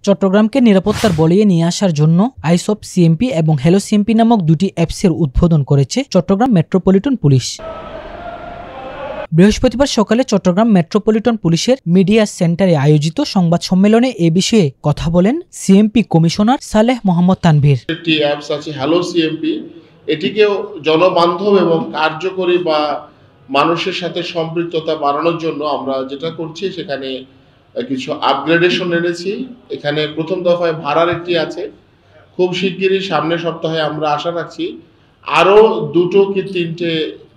চট্টগ্রামকে নিরাপত্তার বলয়ে নিয়ে আসার জন্য আইস অফ সিএমপি এবং হ্যালো সিএমপি নামক দুটি অ্যাপসের উদ্বোধন করেছে চট্টগ্রাম মেট্রোপলিটন পুলিশ। বৃহস্পতিবার সকালে চট্টগ্রাম মেট্রোপলিটন পুলিশের মিডিয়া সেন্টারে আয়োজিত সংবাদ সম্মেলনে এ বিষয়ে কথা বলেন সিএমপি কমিশনার সালেহ মোহাম্মদ তানভীর। একটি অ্যাপস আছে হ্যালো সিএমপি, এটিকেও জনবান্ধব এবং কার্যকরী বা মানুষের সাথে সম্পৃক্ততা বাড়ানোর জন্য আমরা যেটা করছি সেখানে কিছু আপগ্রেডেশন এনেছি। এখানে প্রথম দফায় ভাড়ার একটি আছে, খুব শিগগিরই সামনের সপ্তাহে আমরা আশা রাখছি আরও 2টো কি 3টে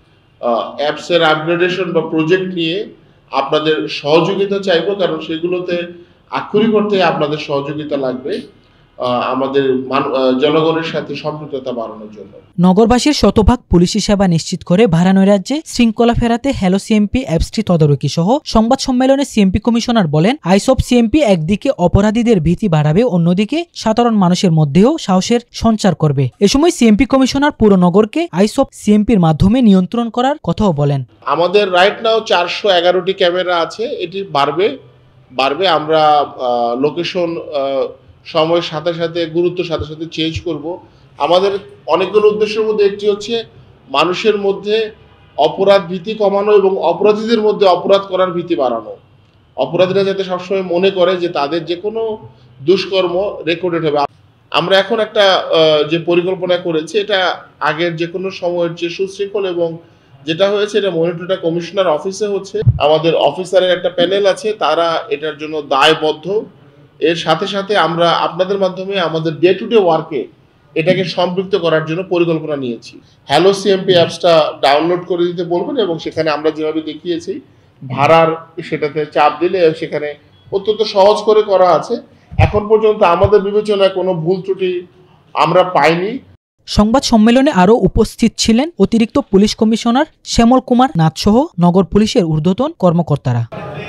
অ্যাপসের আপগ্রেডেশন বা প্রজেক্ট নিয়ে আপনাদের সহযোগিতা চাইবো, কারণ সেগুলোতে আক্ষরিক অর্থে আপনাদের সহযোগিতা লাগবে আমাদের জনগণের সাথে সম্পৃক্ততা বাড়ানোর জন্য। নগরবাসীর শতভাগ পুলিশি সেবা নিশ্চিত করে ভাড়া নৈরাজ্যে শৃঙ্খলা ফেরাতে হ্যালো সিএমপি অ্যাপসটি তদারকি সহ সংবাদ সম্মেলনে সিএমপি কমিশনার বলেন, আইস অফ সিএমপি একদিকে অপরাধীদের ভীতি বাড়াবে, অন্যদিকে সাধারণ মানুষের মধ্যেও সাহসের সঞ্চার করবে। এ সময় সিএমপি কমিশনার পুরো নগরকে আইস অফ সিএমপির মাধ্যমে নিয়ন্ত্রণ করার কথাও বলেন। আমাদের রাইট নাও 411টি ক্যামেরা আছে, এটি বাড়বে। আমরা লোকেশন সময়ের সাথে সাথে গুরুত্বের সাথে সাথে চেঞ্জ করব। আমাদের অনেকগুলো উদ্দেশ্যের মধ্যে একটি হচ্ছে মানুষের মধ্যে অপরাধ ভীতি কমানো এবং অপরাধীদের মধ্যে অপরাধ করার ভীতি বাড়ানো। অপরাধীরা যাতে সবসময় মনে করে যে তাদের যে কোনো দুষ্কর্ম রেকর্ডেড হবে। আমরা এখন একটা যে পরিকল্পনা করেছি এটা আগের যে কোনো সময়ের যে সুশৃঙ্খল এবং যেটা হয়েছে এটা মনিটরটা কমিশনার অফিসে হচ্ছে। আমাদের অফিসারের একটা প্যানেল আছে, তারা এটার জন্য দায়বদ্ধ। এর সাথে সাথে আমরা আপনাদের মাধ্যমে আমাদের ডে টু ডে ওয়ার্কে এটাকে সম্পৃক্ত করার জন্য পরিকল্পনা নিয়েছি। হ্যালো সিএমপি অ্যাপসটা ডাউনলোড করে দিতে বলবেন এবং সেখানে আমরা যেভাবে দেখিয়েছি ভাড়ার সেটাতে চাপ দিলে সেখানে অত্যন্ত সহজ করে করা আছে। এখন পর্যন্ত আমাদের বিবেচনায় কোনো ভুল ত্রুটি আমরা পাইনি। সংবাদ সম্মেলনে আরও উপস্থিত ছিলেন অতিরিক্ত পুলিশ কমিশনার শ্যামল কুমার নাথ সহ নগর পুলিশের ঊর্ধ্বতন কর্মকর্তারা।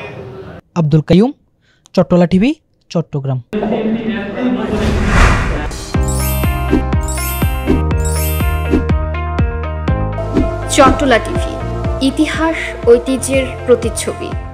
আব্দুল কাইয়ুম, চট্টলা টিভি, চট্টগ্রাম। চট্টলা টিভি, ইতিহাস ঐতিহ্যের প্রতিচ্ছবি।